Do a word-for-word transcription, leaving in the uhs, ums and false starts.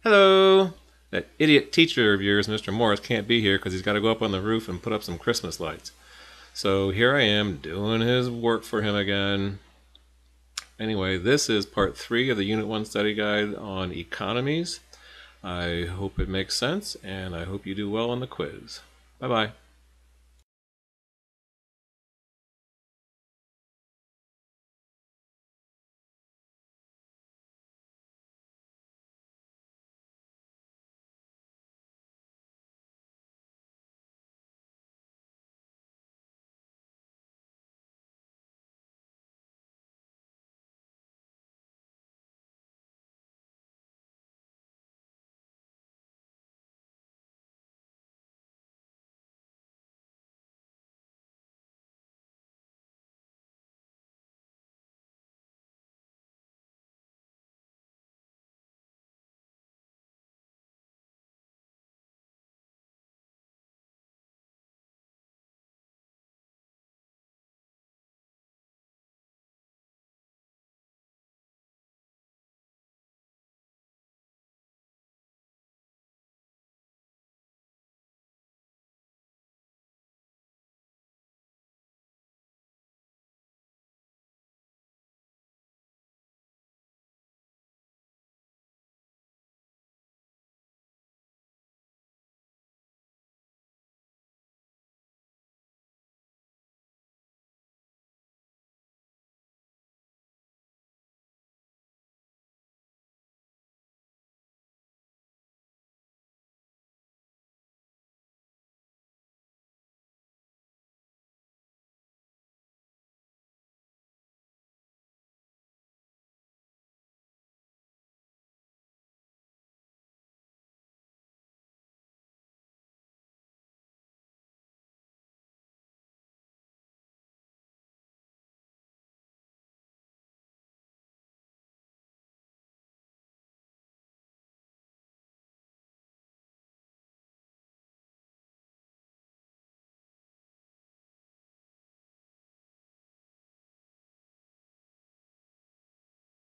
Hello! That idiot teacher of yours, Mister Morris, can't be here because he's got to go up on the roof and put up some Christmas lights. So here I am doing his work for him again. Anyway, this is part three of the Unit one study guide on economies. I hope it makes sense, and I hope you do well on the quiz. Bye-bye.